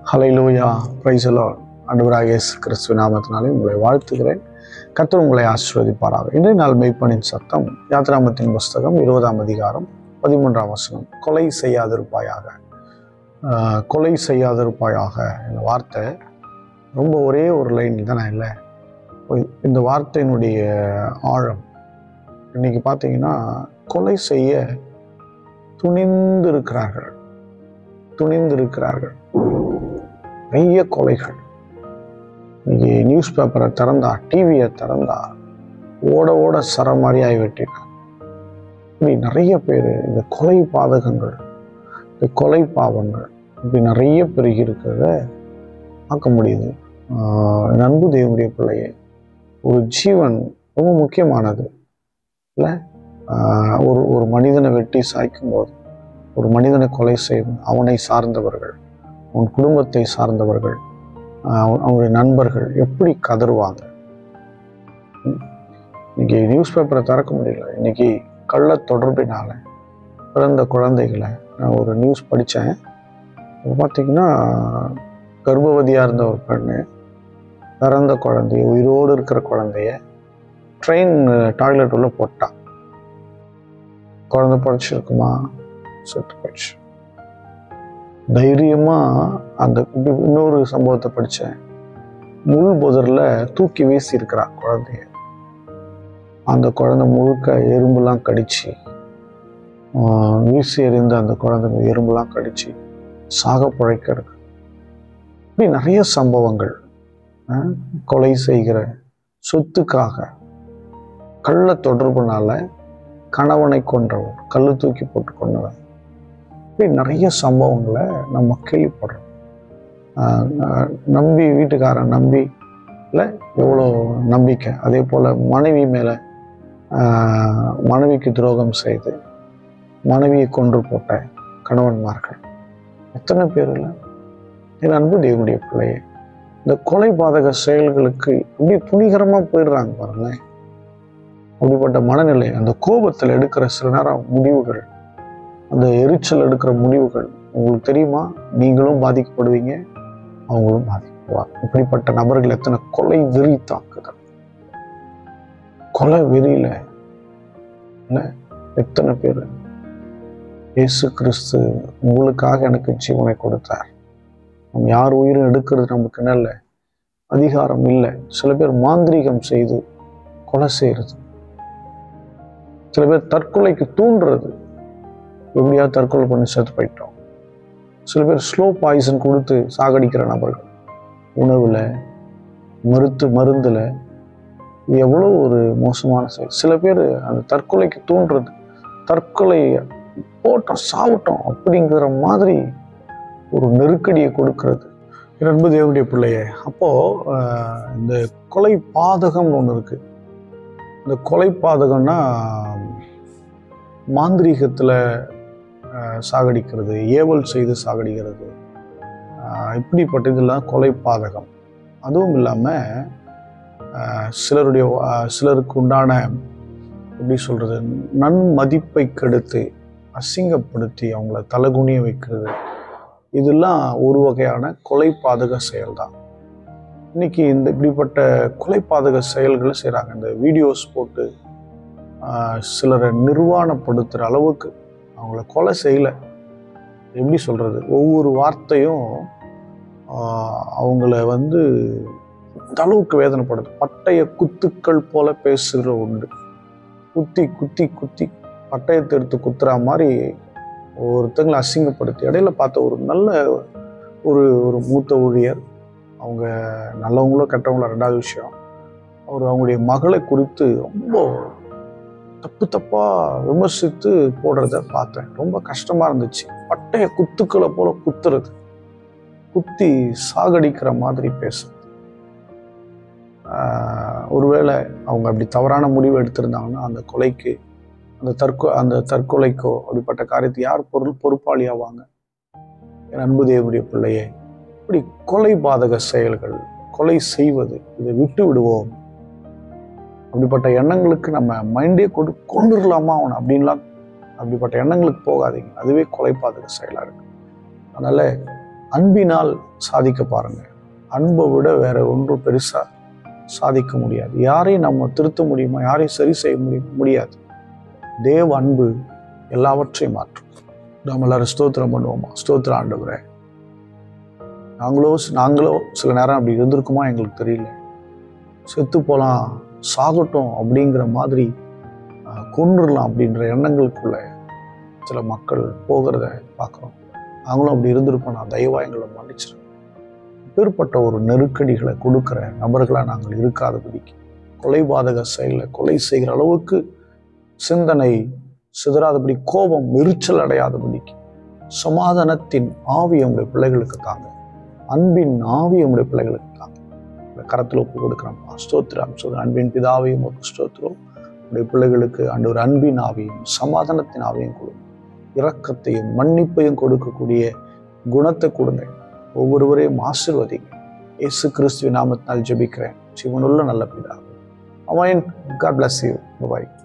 Hallelujah, praise the Lord. ஆண்டவராகிய இயேசு கிறிஸ்துவின் நாமத்தினாலே உங்களை வாழ்த்துகிறேன். கர்த்தர் உங்களை ஆசீர்வதிப்பாராக. இன்றைய நாள் மெய்ப்பனின் சத்தம் யாத்திராகமத்தின் புஸ்தகம் 20ஆம் அதிகாரம் 13ஆம் வசனம். கொலை செய்யாதிருப்பாயாக. கொலை செய்யாதிருப்பாயாக இந்த வார்த்தை ரொம்ப ஒரே ஒரு லைன் தானே இல்லை. இந்த வார்த்தையினுடைய ஆழம் இன்னைக்கு பார்த்தீங்கன்னா, கொலை செய்ய துணிந்திருக்கிறார்கள். நிறைய கொலைகள். இன்னைக்கு நியூஸ் பேப்பரை திறந்தா, டிவியை திறந்தா ஓட ஓட சரமாரியாகி வெட்டினார். இப்படி நிறைய பேர் இந்த கொலை பாதகங்கள், இந்த கொலை பாவங்கள் இப்படி நிறைய பெருகி இருக்கிறத பார்க்க முடியுது. அன்பு தேவனுடைய பிள்ளையே, ஒரு ஜீவன் ரொம்ப முக்கியமானது இல்லை. ஒரு மனிதனை வெட்டி சாய்க்கும் போது, ஒரு மனிதனை கொலை செய்யும் அவனை சார்ந்தவர்கள், உன் குடும்பத்தை சார்ந்தவர்கள், அவங்களுடைய நண்பர்கள் எப்படி கதறுவாங்க. இன்னைக்கு நியூஸ் பேப்பரை திறக்க முடியல. இன்னைக்கு கள்ள தொடர்பினால பிறந்த குழந்தைகளை நான் ஒரு நியூஸ் படித்தேன். பார்த்தீங்கன்னா, கர்ப்பவதியாக இருந்த ஒரு பெண்ணு பிறந்த குழந்தைய, உயிரோடு இருக்கிற குழந்தைய ட்ரெயின் டாய்லெட் உள்ள போட்டா. குழந்தை படிச்சிருக்குமா? செத்து போயிடுச்சு. தைரியமாக அந்த இன்னொரு சம்பவத்தை படித்தேன். முள் புதரில் தூக்கி வீசி இருக்கிறான் குழந்தைய. அந்த குழந்தை முழுக்க எறும்புலாம் கடிச்சு, வீசி எறிந்த அந்த குழந்தை எறும்புலாம் கடிச்சு சாக பிழைக்கிறது. இப்படி நிறைய சம்பவங்கள். கொலை செய்கிற சொத்துக்காக, கள்ள தொடர்புனால கணவனை கொன்றவன், கல்லு தூக்கி போட்டு கொண்டவன், இப்படி நிறைய சம்பவங்களை நம்ம கேள்விப்படுறோம். நம்பி, வீட்டுக்காரன் நம்பி இல்லை எவ்வளோ நம்பிக்கை. அதே போல் மனைவி மேலே மனைவிக்கு துரோகம் செய்து மனைவியை கொன்று போட்ட கணவன்மார்கள் எத்தனை பேர் இல்லை. என் அன்பு தேவனுடைய பிள்ளையே, இந்த கொலை பாதக செயல்களுக்கு இப்படி துணிகரமாக போயிடுறாங்க பாருங்களேன். அப்படிப்பட்ட மனநிலை, அந்த கோபத்தில் எடுக்கிற சில நேரம் முடிவுகள், அந்த எரிச்சல் எடுக்கிற முடிவுகள் உங்களுக்கு தெரியுமா? நீங்களும் பாதிக்கப்படுவீங்க, அவங்களும் பாதிக்கப்படுவாங்க. இப்படிப்பட்ட நபர்கள் எத்தனை கொலை வெறி தாக்குதல், கொலை வெறியில இல்லை எத்தனை பேர். இயேசு கிறிஸ்து உங்களுக்காக எனக்கு ஜீவனை கொடுத்தார். நம்ம யார் உயிரும் எடுக்கிறது நமக்கு நல்ல அதிகாரம் இல்லை. சில பேர் மாந்திரீகம் செய்து கொலை செய்யறது, சில பேர் தற்கொலைக்கு தூண்டுறது, எப்படியாவது தற்கொலை பண்ணி செத்து போயிட்டோம். சில பேர் ஸ்லோ பாய்சன் கொடுத்து சாகடிக்கிற நபர்கள், உணவில், மருந்தில். இது எவ்வளோ ஒரு மோசமான செயல். சில பேர் அந்த தற்கொலைக்கு தூண்டுறது, தற்கொலை போட்டோம் சாவிட்டோம் அப்படிங்கிற மாதிரி ஒரு நெருக்கடியை கொடுக்கறது. அன்பு தேவனுடைய பிள்ளையே, அப்போது இந்த கொலை பாதகம்னு ஒன்று இருக்குது. இந்த கொலை பாதகம்னா மாந்திரீகத்தில் சாகடிக்கிறது, ஏவல் செய்து சாகடிக்கிறது, இப்படிப்பட்ட இதெல்லாம் கொலை பாதகம். அதுவும் இல்லாமல் சிலருக்கு உண்டான எப்படி சொல்கிறது, நன்மதிப்பை கெடுத்து அசிங்கப்படுத்தி அவங்கள தலகுனிய வைக்கிறது, இதெல்லாம் ஒரு வகையான கொலை பாதக செயல்தான். இன்னைக்கு இந்த இப்படிப்பட்ட கொலை பாதக செயல்களை செய்கிறாங்க. இந்த வீடியோஸ் போட்டு சிலரை நிர்வாணப்படுத்துகிற அளவுக்கு, அவங்கள கொலை செய்யலை, எப்படி சொல்கிறது, ஒவ்வொரு வார்த்தையும் அவங்கள அந்த அளவுக்கு வேதனைப்படுது. பட்டய குத்துக்கள் போல பேசுகிற உண்டு. குத்தி குத்தி குத்தி பட்டயத்தை எடுத்து குத்துற மாதிரி ஒருத்தங்களை அசிங்கப்படுத்தி. இடையில பார்த்த ஒரு நல்ல ஒரு மூத்த ஊழியர், அவங்க நல்லவங்களோ கெட்டவங்களோ ரெண்டாவது விஷயம், அவங்களுடைய மகளை குறித்து ரொம்ப தப்பாக விமர்சித்து போடுறத பார்த்தேன். ரொம்ப கஷ்டமாக இருந்துச்சு. பட்டைய குத்துக்களை போல குத்துறது, குத்தி சாகடிக்கிற மாதிரி பேசுறது. ஒருவேளை அவங்க அப்படி தவறான முடிவு எடுத்திருந்தாங்கன்னா அந்த கொலைக்கு, அந்த தற்கொலைக்கோ அப்படிப்பட்ட காரியத்தை யார் பொறுப்பாளி ஆவாங்க? என் அன்பு தேவனுடைய பிள்ளையே, இப்படி கொலை பாதக செயல்கள், கொலை செய்வது, இதை விட்டு விடுவோம். அப்படிப்பட்ட எண்ணங்களுக்கு நம்ம மைண்டே கொண்டுடலாமா அவனை அப்படின்லாம், அப்படிப்பட்ட எண்ணங்களுக்கு போகாதீங்க. அதுவே கொலை பாதக செயலாக இருக்கு. அதனால அன்பினால் சாதிக்க பாருங்க. அன்பை விட வேற ஒன்றும் பெருசா சாதிக்க முடியாது. யாரையும் நம்ம திருத்த முடியுமா? யாரையும் சரி செய்ய முடியாது. தேவ அன்பு எல்லாவற்றையும் மாற்றும். நம்ம எல்லாரும் ஸ்தோத்திரம் பண்ணுவோமா? ஸ்தோத்திரம் ஆண்டவரே. நாங்களோ சில நேரம் அப்படி இருந்திருக்குமா எங்களுக்கு தெரியல. செத்து போலாம், சாகட்டும் அப்படிங்கிற மாதிரி, கொன்றுடலாம் அப்படின்ற எண்ணங்களுக்குள்ள சில மக்கள் போகிறத பார்க்குறோம். நாங்களும் அப்படி இருந்திருப்போம். நான் தயவா எங்களை மன்னிச்சிருக்கேன். எப்பேற்பட்ட ஒரு நெருக்கடிகளை கொடுக்குற நபர்களாக நாங்கள் இருக்காதபடிக்கு, கொலைபாதக செயலில் கொலை செய்கிற அளவுக்கு சிந்தனை சிதறாதபடி, கோபம் எரிச்சல் அடையாதபடிக்கு சமாதானத்தின் ஆவி உங்களுடைய பிள்ளைகளுக்கு தாங்க. அன்பின் ஆவி உங்களுடைய பிள்ளைகளுக்கு தாங்க. கரத்தில் ஒப்பு கொடுக்குறோம். ஸ்தோத்திரம். அன்பின் பிதாவையும் ஒரு ஸ்தோத்திரம். உங்களுடைய பிள்ளைகளுக்கு ஒரு அன்பின் ஆவியும் சமாதானத்தின் ஆவியும் கொடுங்க. இரக்கத்தையும் மன்னிப்பையும் கொடுக்கக்கூடிய குணத்தை கொடுங்க. ஒவ்வொருவரையும் ஆசீர்வதிங்க. இயேசு கிறிஸ்துவின் நாமத்தினால் ஜெபிக்கிறேன், ஜீவனுள்ள நல்ல பிதாவே. ஆமென். God bless you. Bye bye.